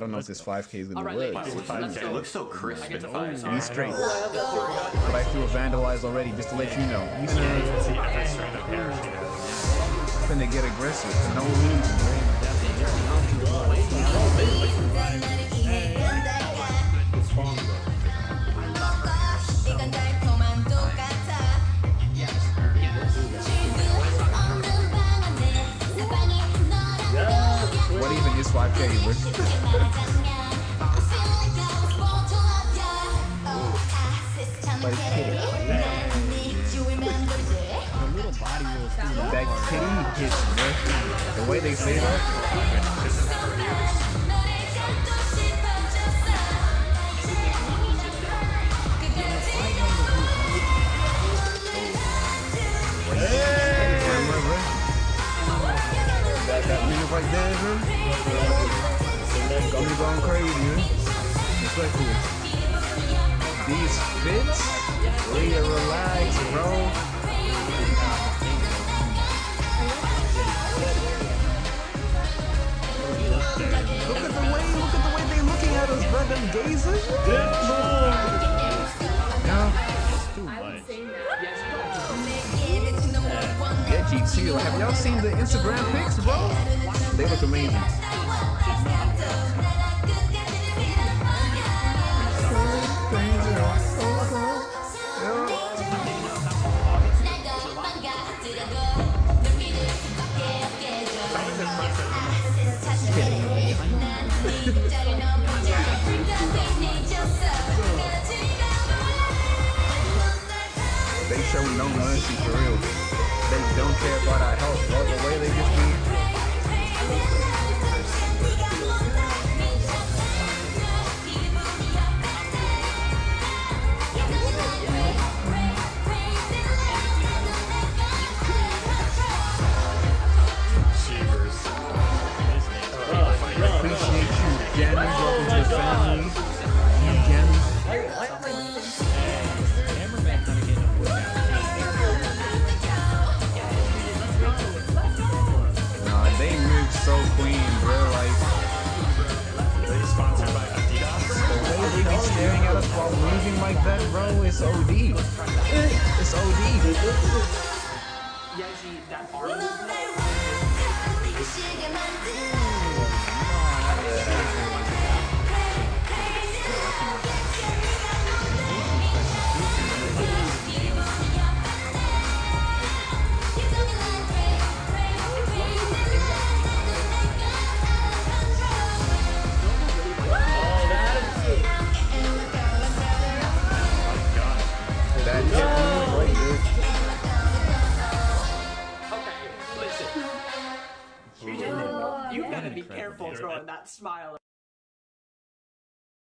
don't know if this 5K is gonna work. It looks so crisp. He's straight. But I threw a vandalize already just to let you know. He's straight. Finna get aggressive for no reason. What even is 5K, Rich? But it's kitty. The little body rolls through that kitty hits, bro. The way they say that. That music right there, bro. Got me going crazy, man. Respectfully. These fits, really relax, bro. Look at the way they looking at us, bro. Them gazers. Yeah, GT. Have y'all seen the Instagram pics, bro? They look amazing. They show no mercy for real. They don't care about our health, bro. The way they just be. Appreciate you, Janny. Welcome to the family. Janny. They move so clean, bro. Like, they sponsored by Deacs. The way they be staring at us while moving like that, bro, it's OD. It's OD. You gotta be careful throwing that smile.